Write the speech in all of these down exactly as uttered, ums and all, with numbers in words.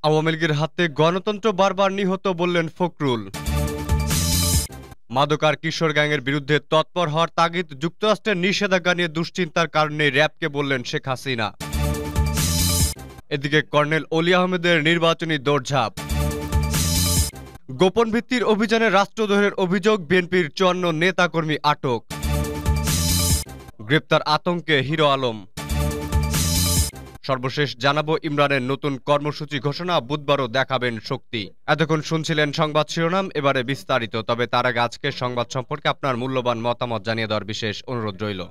আওয়ামী লীগের হাতে গণতন্ত্র বারবার নিহত বললেন ফখরুল। মাদক আর কিশোর গ্যাংয়ের বিরুদ্ধে তৎপর হওয়ার তাগিদ, যুক্তরাষ্ট্রের নিষেধাজ্ঞা নিয়ে দুশ্চিন্তার কারণে র্যাবকে বললেন শেখ হাসিনা। এদিকে কর্নেল অলি আহমেদের নির্বাচনী দৌড়ঝাঁপ। গোপন ভিত্তির অভিযানে রাষ্ট্রদ্রোহের অভিযোগ, বিএনপির চুয়ান্ন নেতাকর্মী আটক। গ্রেপ্তার আতঙ্কে হিরো আলম। সর্বশেষ জানাবো ইমরানের নতুন কর্মসূচি ঘোষণা, বুধবারও দেখাবেন শক্তি। এতক্ষণ শুনছিলেন সংবাদ শিরোনাম, এবারে বিস্তারিত। তবে তার আগে আজকের সংবাদ সম্পর্কে আপনার মূল্যবান মতামত জানিয়ে দেওয়ার বিশেষ অনুরোধ রইল।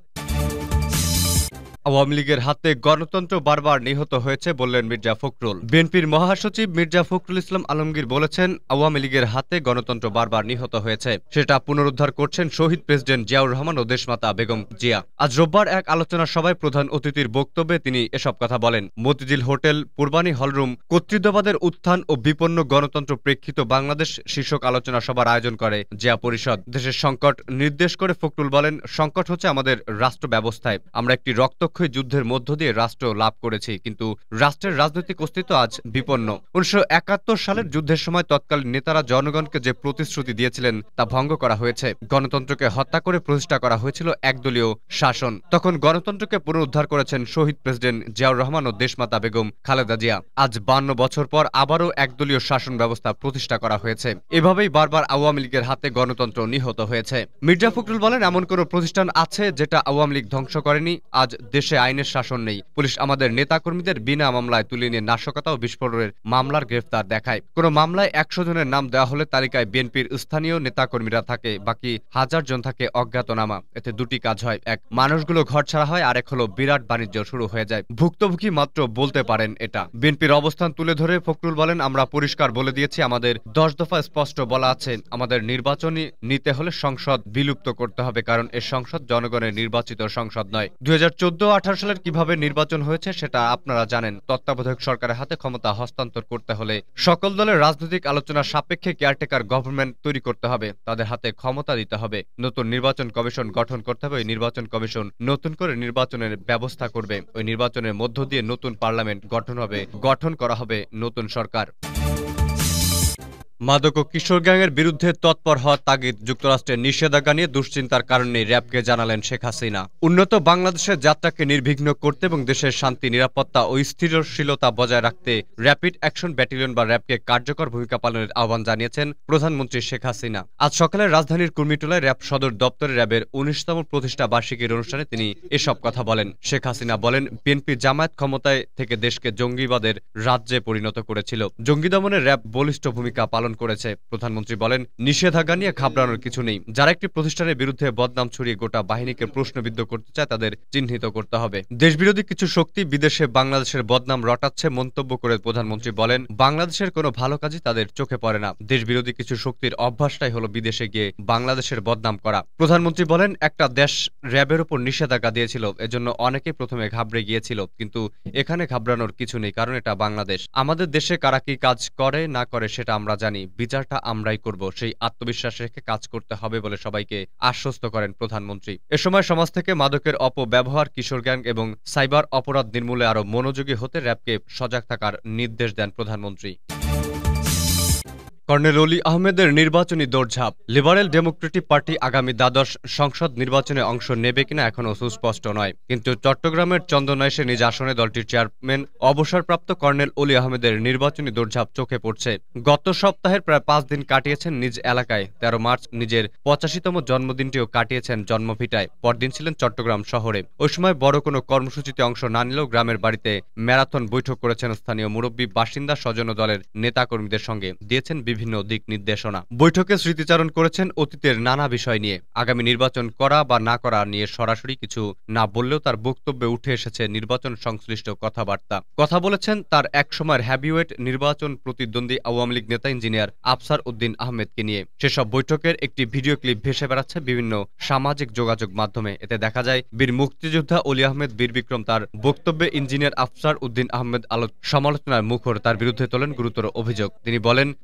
আওয়ামী লীগের হাতে গণতন্ত্র বারবার নিহত হয়েছে বললেন মির্জা ফখরুল। বিএনপির মহাসচিব মির্জা ফখরুল ইসলাম আলমগীর বলেছেন, আওয়ামী লীগের হাতে গণতন্ত্র বারবার নিহত হয়েছে, সেটা পুনরুদ্ধার করছেন শহীদ প্রেসিডেন্ট জিয়াউর রহমান ও দেশমাতা বেগম জিয়া। আজ রোববার এক আলোচনা সভায় প্রধান অতিথির বক্তব্যে তিনি এসব কথা বলেন। মতিঝিল হোটেল, পূর্বানী হলরুম, কর্তৃত্ববাদের উত্থান ও বিপন্ন গণতন্ত্র প্রেক্ষিত বাংলাদেশ শীর্ষক আলোচনা সভার আয়োজন করে জিয়া পরিষদ। দেশের সংকট নির্দেশ করে ফখরুল বলেন, সংকট হচ্ছে আমাদের রাষ্ট্র ব্যবস্থায়। আমরা একটি রক্ত যুদ্ধের মধ্য দিয়ে রাষ্ট্র লাভ করেছি, কিন্তু রাষ্ট্রের রাজনৈতিক অস্তিত্ব আজ বিপন্ন। উনিশশো একাত্তর সালের যুদ্ধের সময় তৎকালীন নেতারা জনগণকে যে প্রতিশ্রুতি দিয়েছিলেন তা ভঙ্গ করা হয়েছে। গণতন্ত্রকে হত্যা করে প্রতিষ্ঠা করা হয়েছিল একদলীয় শাসন। তখন গণতন্ত্রকে পুনরুদ্ধার করেছেন শহীদ প্রেসিডেন্ট জিয়াউর রহমান ও দেশমাতা বেগম খালেদা জিয়া। আজ বান্ন বছর পর আবারও একদলীয় শাসন ব্যবস্থা প্রতিষ্ঠা করা হয়েছে। এভাবেই বারবার আওয়ামী লীগের হাতে গণতন্ত্র নিহত হয়েছে। মির্জা ফখরুল বলেন, এমন কোন প্রতিষ্ঠান আছে যেটা আওয়ামী লীগ ধ্বংস করেনি? আজ দেশে আইনের শাসন নেই। পুলিশ আমাদের নেতাকর্মীদের বিনা মামলায় তুলে নিয়ে নাশকতা ও বিস্ফোরণের মামলার গ্রেফতার দেখায়। কোন মামলায় একশো জনের নাম দেওয়া হলে তালিকায় বিএনপির স্থানীয় নেতাকর্মীরা থাকে, বাকি হাজার জন থাকে অজ্ঞাতনামা। এতে দুটি কাজ হয়, এক মানুষগুলো ঘর ছাড়া হয়, আরেক হলো বিরাট বাণিজ্য শুরু হয়ে যায়। ভুক্তভোগী মাত্র বলতে পারেন এটা। বিএনপির অবস্থান তুলে ধরে ফখরুল বলেন, আমরা পরিষ্কার বলে দিয়েছি, আমাদের দশ দফা স্পষ্ট বলা আছে, আমাদের নির্বাচনী নিতে হলে সংসদ বিলুপ্ত করতে হবে, কারণ এ সংসদ জনগণের নির্বাচিত সংসদ নয়। দুই হাজার চোদ্দ আঠারো সালের কিভাবে নির্বাচন হয়েছে সেটা আপনারা জানেন। তত্ত্বাবধায়ক সরকারের হাতে ক্ষমতা হস্তান্তর করতে হলে সকল দলের রাজনৈতিক আলোচনার সাপেক্ষে কেয়ারটেকার গভর্নমেন্ট তৈরি করতে হবে, তাদের হাতে ক্ষমতা দিতে হবে। নতুন নির্বাচন কমিশন গঠন করতে হবে, ওই নির্বাচন কমিশন নতুন করে নির্বাচনের ব্যবস্থা করবে। ওই নির্বাচনের মধ্য দিয়ে নতুন পার্লামেন্ট গঠন হবে, গঠন করা হবে নতুন সরকার। মাদক ও কিশোর গ্যাংয়ের বিরুদ্ধে তৎপর হওয়ার তাগিদ, যুক্তরাষ্ট্রের নিষেধাজ্ঞা নিয়ে দুশ্চিন্তার কারণে র্যাবকে জানালেন শেখ হাসিনা। উন্নত বাংলাদেশের যাত্রাকে নির্বিঘ্ন করতে এবং দেশের শান্তি, নিরাপত্তা ও স্থিরশীলতা বজায় রাখতে র্যাপিড অ্যাকশন ব্যাটালিয়ন বা র্যাবকে কার্যকর ভূমিকা পালনের আহ্বান জানিয়েছেন প্রধানমন্ত্রী শেখ হাসিনা। আজ সকালে রাজধানীর কুর্মিটোলায় র্যাব সদর দপ্তরে র্যাবের উনিশতম প্রতিষ্ঠা বার্ষিকীর অনুষ্ঠানে তিনি এসব কথা বলেন। শেখ হাসিনা বলেন, বিএনপি জামায়াত ক্ষমতায় থেকে দেশকে জঙ্গিবাদের রাজ্যে পরিণত করেছিল। জঙ্গি দমনে র্যাব বলিষ্ঠ ভূমিকা পালন করেছে। প্রধানমন্ত্রী বলেন, নিষেধাজ্ঞা নিয়ে ঘাবড়ানোর কিছু নেই। যারা একটি প্রতিষ্ঠানের বিরুদ্ধে বদনাম ছড়িয়ে গোটা বাহিনীকে প্রশ্নবিদ্ধ করতে চায় তাদের চিহ্নিত করতে হবে। দেশবিরোধী কিছু শক্তি বিদেশে বাংলাদেশের বদনাম রটাচ্ছে মন্তব্য করে প্রধানমন্ত্রী বলেন, বাংলাদেশের কোনো ভালো কাজই তাদের চোখে পড়ে না। দেশবিরোধী কিছু শক্তির অভ্যাসটাই হলো বিদেশে গিয়ে বাংলাদেশের বদনাম করা। প্রধানমন্ত্রী বলেন, একটা দেশ র্যাবের উপর নিষেধাজ্ঞা দিয়েছিল, এজন্য অনেকে প্রথমে ঘাবড়ে গিয়েছিল, কিন্তু এখানে ঘাবড়ানোর কিছু নেই, কারণ এটা বাংলাদেশ। আমাদের দেশে কারা কি কাজ করে না করে সেটা আমরা জানি, বিচারটা আমরাই করব। সেই আত্মবিশ্বাস রেখে কাজ করতে হবে বলে সবাইকে আশ্বস্ত করেন প্রধানমন্ত্রী। এ সময় সমাজ থেকে মাদকের অপব্যবহার, কিশোর গ্যাং এবং সাইবার অপরাধ নির্মূলে আরো মনোযোগী হতে র্যাবকে সজাগ থাকার নির্দেশ দেন প্রধানমন্ত্রী। কর্নেল অলি আহমেদের নির্বাচনী দৌড়ঝাঁপ। লিবারেল ডেমোক্রেটিক পার্টি আগামী দ্বাদশ সংসদ নির্বাচনে অংশ নেবে কিনা এখনও সুস্পষ্ট নয়, কিন্তু চট্টগ্রামের চন্দনাইশে নিজ আসনে দলটির চেয়ারম্যান অবসরপ্রাপ্ত কর্নেল অলি আহমেদের নির্বাচনী দৌড়ঝাঁপ চোখে পড়ছে। গত সপ্তাহের প্রায় পাঁচ দিন কাটিয়েছেন নিজ এলাকায়। তেরো মার্চ নিজের পঁচাশিতম জন্মদিনটিও কাটিয়েছেন জন্মভিটায়। পরদিন ছিলেন চট্টগ্রাম শহরে। ওই সময় বড় কোনো কর্মসূচিতে অংশ না নিলেও গ্রামের বাড়িতে ম্যারাথন বৈঠক করেছেন স্থানীয় মুরব্বী, বাসিন্দা, স্বজন দলের নেতাকর্মীদের সঙ্গে, দিয়েছেন বিভিন্ন দিক নির্দেশনা। বৈঠকে স্মৃতিচারণ করেছেন অতীতের নানা বিষয় নিয়ে। আগামী নির্বাচন করা বা না করা নিয়ে সরাসরি কিছু না বললেও তার বক্তব্যে উঠে এসেছে নির্বাচন সংশ্লিষ্ট কথাবার্তা। কথা বলেছেন তার একসময়ের হ্যাভিওয়েট নির্বাচন প্রতিদ্বন্দ্বী আওয়ামী লীগ নেতা ইঞ্জিনিয়ার আফসার উদ্দিন আহমেদকে নিয়ে। সেসব বৈঠকের একটি ভিডিও ক্লিপ ভেসে বেড়াচ্ছে বিভিন্ন সামাজিক যোগাযোগ মাধ্যমে। এতে দেখা যায় বীর মুক্তিযোদ্ধা অলি আহমেদ বীর বিক্রম তার বক্তব্যে ইঞ্জিনিয়ার আফসার উদ্দিন আহমেদ আলো সমালোচনার মুখর, তার বিরুদ্ধে তোলেন গুরুতর অভিযোগ। তিনি বলেন, চট্টগ্রামের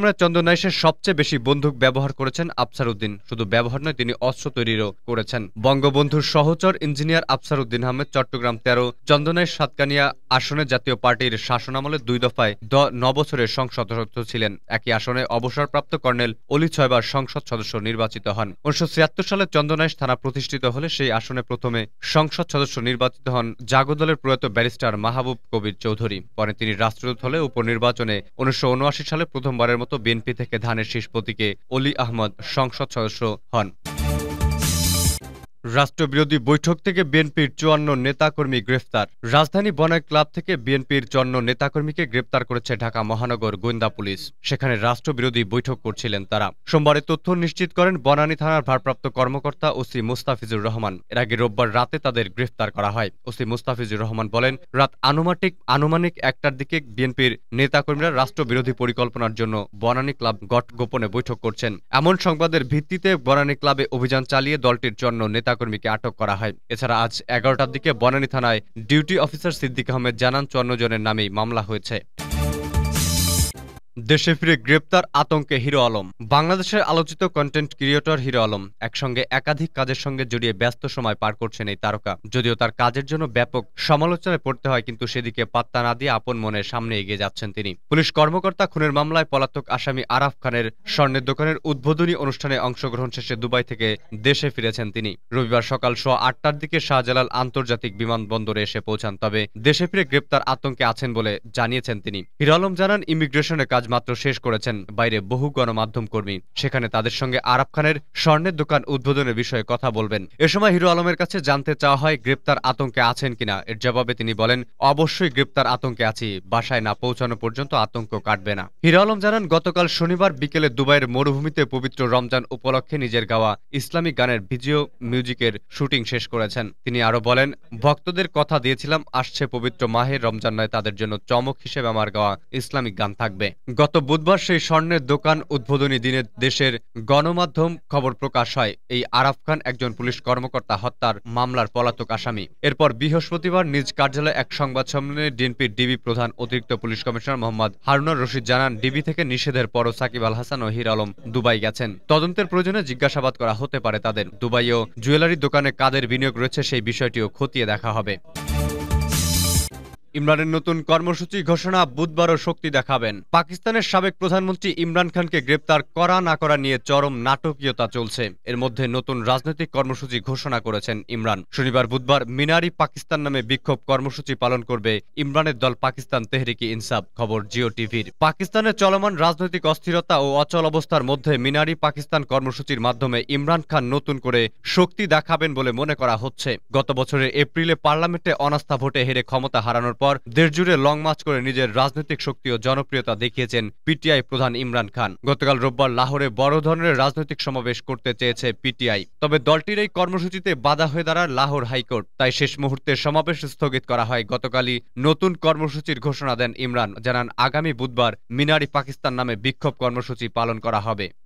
হামলায় চন্দনাইশের সবচেয়ে বেশি বন্দুক ব্যবহার করেছেন আফসার উদ্দিন। শুধু ব্যবহার নয়, তিনি অস্ত্র তৈরিরও করেছেন। বঙ্গবন্ধুর সহচর ইঞ্জিনিয়ার আফসার উদ্দিন আহমেদ চট্টগ্রাম তেরো চন্দনাইশ সাতকানিয়া আসনে জাতীয় পার্টির শাসনামলে দুই দফায় ন বছরের সংসদ সদস্য ছিলেন। একই আসনে অবসরপ্রাপ্ত কর্নেল অলি ছয়বার সংসদ সদস্য নির্বাচিত হন। উনিশশো ছিয়াত্তর সালে চন্দনাইশ থানা প্রতিষ্ঠিত হলে সেই আসনে প্রথমে সংসদ সদস্য নির্বাচিত হন জাগদলের প্রয়াত ব্যারিস্টার মাহবুব কবির চৌধুরী। পরে তিনি রাষ্ট্রদূত হলে উপনির্বাচনে উনিশশো উনআশি সালে প্রথমবারের মতো বিএনপি থেকে ধানের শীষ প্রতীকে অলি আহমদ সংসদ সদস্য হন। রাষ্ট্রবিরোধী বৈঠক থেকে বিএনপির চুয়ান্ন নেতাকর্মী গ্রেফতার। রাজধানী বনাই ক্লাব থেকে বিএনপির চুয়ান্ন নেতাকর্মীকে গ্রেপ্তার করেছে ঢাকা মহানগর গোয়েন্দা পুলিশ। সেখানে রাষ্ট্রবিরোধী বৈঠক করছিলেন তারা। সোমবার তথ্য নিশ্চিত করেন বনানী থানার ভারপ্রাপ্ত কর্মকর্তা ওসি মুস্তাফিজুর রহমান। এর আগে রোববার রাতে তাদের গ্রেফতার করা হয়। ওসি মুস্তাফিজুর রহমান বলেন, রাত আনুমানিক আনুমানিক একটার দিকে বিএনপির নেতাকর্মীরা রাষ্ট্রবিরোধী পরিকল্পনার জন্য বনানী ক্লাব গট গোপনে বৈঠক করছেন। এমন সংবাদের ভিত্তিতে বনানী ক্লাবে অভিযান চালিয়ে দলটির চুয়ান্ন নেতা কর্মীকে আটক করা হয়। এছাড়া আজ এগারোটার দিকে বনানী থানায় ডিউটি অফিসার সিদ্দিক আহমেদ জানান, চুয়ান্ন জনের নামেই মামলা হয়েছে। দেশে ফিরে গ্রেপ্তার আতঙ্কে হিরো আলম। বাংলাদেশের আলোচিত কন্টেন্ট ক্রিয়েটর হিরো আলম একসঙ্গে একাধিক কাজের সঙ্গে জড়িয়ে ব্যস্ত সময় পার করছেন এই তারকা। যদিও তার কাজের জন্য ব্যাপক সমালোচনায় পড়তে হয়, কিন্তু সেদিকে পাত্তা না দিয়ে আপন মনে সামনে এগিয়ে যাচ্ছেন তিনি। পুলিশ কর্মকর্তা খুনের মামলায় পলাতক আসামি আরাফ খানের স্বর্ণের দোকানের উদ্বোধনী অনুষ্ঠানে অংশগ্রহণ শেষে দুবাই থেকে দেশে ফিরেছেন তিনি। রবিবার সকাল সোয়া আটটার দিকে শাহজালাল আন্তর্জাতিক বিমানবন্দরে এসে পৌঁছান। তবে দেশে ফিরে গ্রেপ্তার আতঙ্কে আছেন বলে জানিয়েছেন তিনি। হিরো আলম জানান, ইমিগ্রেশনের কাজ মাত্র শেষ করেছেন। বাইরে বহু গণমাধ্যম কর্মী, সেখানে তাদের সঙ্গে আরাফ খানের স্বর্ণের দোকান উদ্বোধনের বিষয়ে কথা বলবেন। এ সময় হিরো আলমের কাছে জানতে চাওয়া হয় গ্রেপ্তার আতঙ্কে আছেন কিনা। এর জবাবে তিনি বলেন, অবশ্যই গ্রেপ্তার আতঙ্কে আছি, বাসায় না পৌঁছানো পর্যন্ত আতঙ্ক কাটবে না। হিরো আলম জানান, গতকাল শনিবার বিকেলে দুবাইয়ের মরুভূমিতে পবিত্র রমজান উপলক্ষে নিজের গাওয়া ইসলামিক গানের ভিডিও মিউজিকের শুটিং শেষ করেছেন। তিনি আরো বলেন, ভক্তদের কথা দিয়েছিলাম, আসছে পবিত্র মাহে রমজান নয়, তাদের জন্য চমক হিসেবে আমার গাওয়া ইসলামিক গান থাকবে। গত বুধবার সেই স্বর্ণের দোকান উদ্বোধনী দিনে দেশের গণমাধ্যম খবর প্রকাশ হয় এই আরাফ খান একজন পুলিশ কর্মকর্তা হত্যার মামলার পলাতক আসামি। এরপর বৃহস্পতিবার নিজ কার্যালয়ে এক সংবাদ সম্মেলনে ডিএনপির ডিবি প্রধান অতিরিক্ত পুলিশ কমিশনার মোহাম্মদ হারুনুর রশিদ জানান, ডিবি থেকে নিষেধের পরও সাকিব আল হাসান ও হিরো আলম দুবাই গেছেন। তদন্তের প্রয়োজনে জিজ্ঞাসাবাদ করা হতে পারে তাদের। দুবাই ও জুয়েলারি দোকানে কাদের বিনিয়োগ রয়েছে সেই বিষয়টিও খতিয়ে দেখা হবে। ইমরানের নতুন কর্মসূচি ঘোষণা, বুধবারও শক্তি দেখাবেন। পাকিস্তানের সাবেক প্রধানমন্ত্রী ইমরান খানকে গ্রেপ্তার করা না করা নিয়ে চরম নাটকীয়তা চলছে। এর মধ্যে নতুন রাজনৈতিক কর্মসূচি ঘোষণা করেছেন ইমরান। শনিবার বুধবার মিনারি পাকিস্তান নামে বিক্ষোভ কর্মসূচি পালন করবে ইমরানের দল পাকিস্তান তেহরিকি ইনসাফ। খবর জিও টিভির। পাকিস্তানের চলমান রাজনৈতিক অস্থিরতা ও অচল অবস্থার মধ্যে মিনারি পাকিস্তান কর্মসূচির মাধ্যমে ইমরান খান নতুন করে শক্তি দেখাবেন বলে মনে করা হচ্ছে। গত বছরের এপ্রিলে পার্লামেন্টে অনাস্থা ভোটে হেরে ক্ষমতা হারানোর পর দেশজুড়ে লং মার্চ করে নিজের রাজনৈতিক শক্তি ও জনপ্রিয়তা দেখিয়েছেন পিটিআই প্রধান ইমরান খান। গতকাল রোববার লাহোরে বড় ধরনের রাজনৈতিক সমাবেশ করতে চেয়েছে পিটিআই, তবে দলটির এই কর্মসূচিতে বাধা হয়ে দাঁড়ায় লাহোর হাইকোর্ট। তাই শেষ মুহূর্তে সমাবেশ স্থগিত করা হয়। গতকালই নতুন কর্মসূচির ঘোষণা দেন ইমরান, জানান আগামী বুধবার মিনারি পাকিস্তান নামে বিক্ষোভ কর্মসূচি পালন করা হবে।